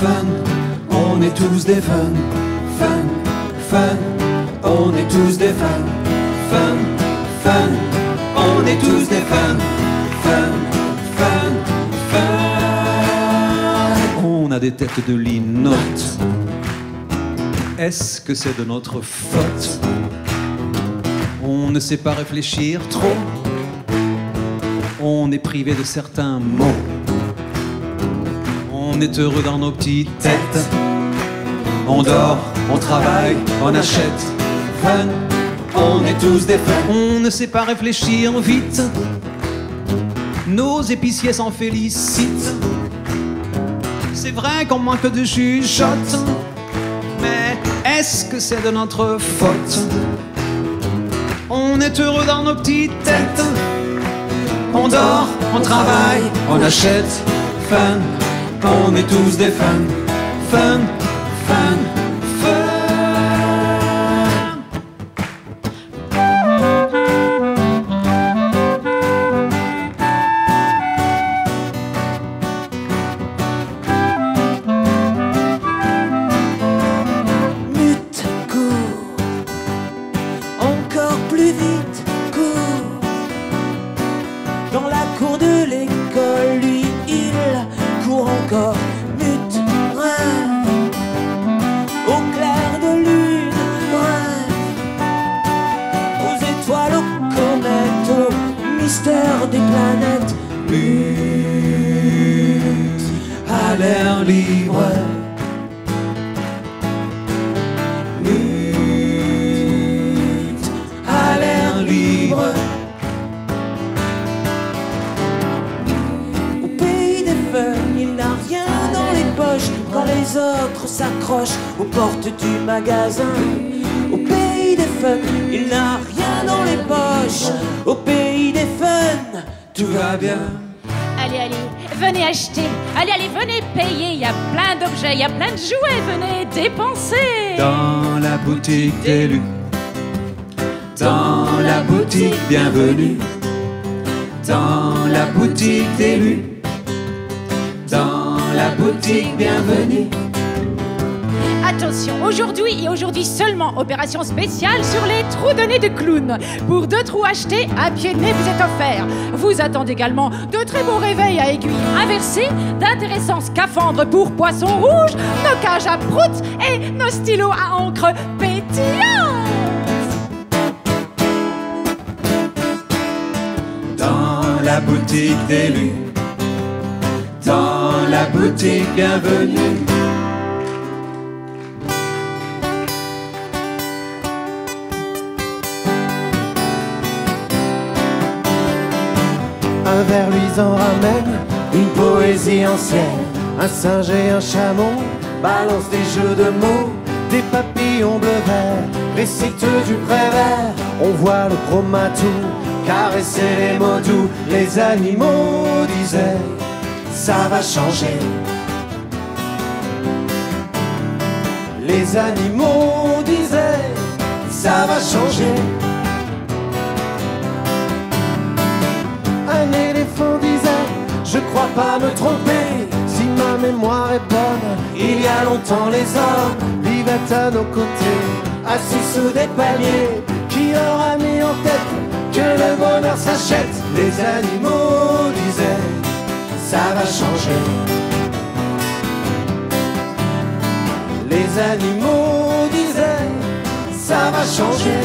fun, on est tous des fun. Fun, fun, on est tous des fun. Fun, fun, on est tous des fun. Fun, fun, fun. On a des têtes de linotte. Est-ce que c'est de notre faute? On ne sait pas réfléchir trop. On est privé de certains mots. On est heureux dans nos petites têtes. On dort, on travaille, on achète. Fun, on est tous des fun. On ne sait pas réfléchir vite. Nos épiciers s'en félicitent. C'est vrai qu'on manque de chuchotes. Mais est-ce que c'est de notre faute? On est heureux dans nos petites têtes. On dort, on travaille, on achète. Fun, on est tous des fun. Fun, fun, fun. Mute, cours. Encore plus vite, cours. Dans la cour de l'école, lui, il court encore. Mute, rêve. Au clair de lune, rêve. Aux étoiles, aux comètes, au mystère des planètes. Mute, à l'air libre. Mute, à l'air libre. Au pays des feuilles, il n'a rien dans les poches quand les autres s'accrochent aux portes du magasin. Au pays des feuilles, il n'a rien dans les poches. Au pays des fun, Tout va bien. Allez, allez, venez acheter. Allez, allez, venez payer. Il y a plein d'objets, il y a plein de jouets. Venez dépenser. Dans la boutique d'élus. Dans la boutique, bienvenue. Dans la boutique d'élus. Dans la boutique, bienvenue. Attention, aujourd'hui et aujourd'hui seulement, opération spéciale sur les trous de nez de clown. Pour 2 trous achetés, un pied de nez vous est offert. Vous attendez également de très beaux réveils à aiguilles inversées, d'intéressants scaphandres pour poissons rouges, nos cages à proutes et nos stylos à encre pétillante. Dans la boutique d'élus. Dans la boutique, bienvenue. Un ver luisant ramène une poésie ancienne. Un singe et un chameau balancent des jeux de mots. Des papillons bleu-vert récitent du prévert. On voit le chromatou caresser les mots doux. Les animaux disaient ça va changer. Les animaux disaient ça va changer. Un éléphant disait je crois pas me tromper. Si ma mémoire est bonne, il y a longtemps les hommes vivaient à nos côtés, assis sous des palmiers. Qui leur a mis en tête que le bonheur s'achète? Les animaux disaient ça va changer. Les animaux disaient ça va changer.